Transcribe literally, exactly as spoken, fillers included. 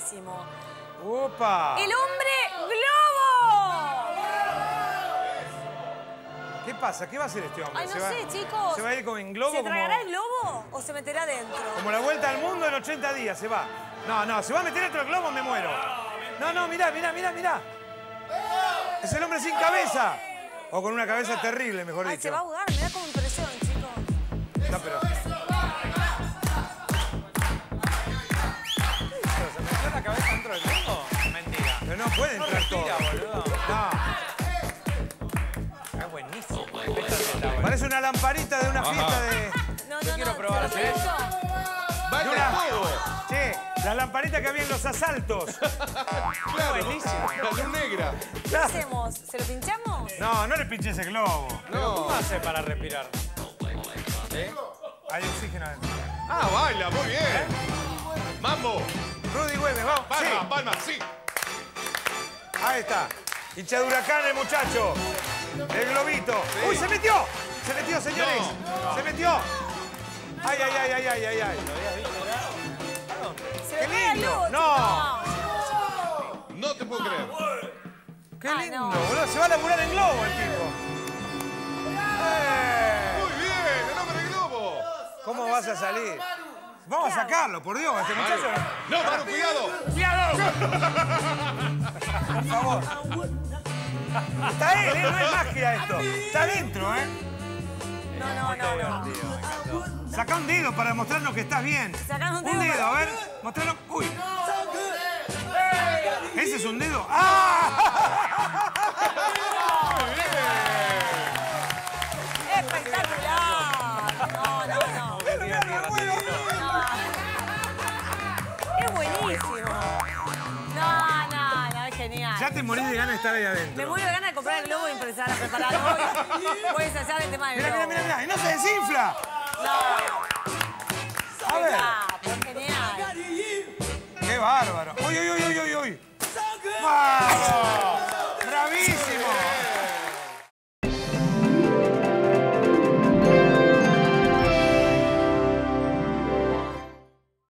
buenísimo. ¡Opa! ¡El hombre globo! ¿Qué pasa? ¿Qué va a hacer este hombre? Ay, no ¿Se va, sé, chicos. ¿Se va a ir con en globo? ¿Se tragará como, el globo o se meterá dentro? como la vuelta al mundo en ochenta días, se va. No, no, se va a meter dentro del globo, me muero. No, no, mirá, mirá, mirá, mirá. Es el hombre sin cabeza. O con una cabeza terrible, mejor Ay, dicho. se va a ahogar, mirá cómo impresión, chicos. No, pero... ¿Se metió la cabeza dentro del globo? Mentira. Pero no puede No entrar todo. respira, boludo. No. Es buenísimo. Esta teta, boludo. Parece una lamparita de una Ajá. fiesta de... No, Yo no, quiero no, probar ¿te lo eso. prometo? ¡Va de el una... fuego! Che, las lamparitas que había en los asaltos. Claro, la luz negra. ¿Qué hacemos? ¿Se lo pinchamos? No, no le pinches el globo. Pero ¿cómo hace para respirar? Hay oxígeno adentro. Ah, baila, muy bien. Mambo. Rudy Güemes, vamos. Palma, Sí. palma, sí. Ahí está. Hincha de Huracán el muchacho. El globito. ¡Uy, se metió! Se metió, señores. Se metió. Ay, ay, ay, ay, ay, ay, ay. ¿Se ¡Qué lo pega el lindo! globo, No. chicos? No te puedo creer. ¡Qué Ay, lindo, no. boludo! Se va a laburar en globo el tipo. ¡Eh! Muy bien, el hombre globo. ¿Cómo vas a salir? Vamos a sacarlo, por Dios, este muchacho. No, Manu, cuidado. ¡Cuidado! Por favor. Está él, ¿eh? No es magia esto. Está adentro, ¿eh? No, no, no, no. Saca un dedo para mostrarnos que estás bien. Sacá un dedo Un dedo, para- a ver. Mostrarlo. ¡Uy! ¿Ese es un dedo? ¡Ah! ¡Espectacular! No, no, no. Es buenísimo. No, no, no, es genial. Ya te morís de ganas de estar ahí Me adentro. muero de ganas de comprar el globo y empezar a prepararlo hoy. Voy a ensayar el tema del Mira, globo. mira, mira, mira. ¡Y no se desinfla! No. A ver. Ah, pues genial. ¡Qué bárbaro! ¡Uy, uy, uy!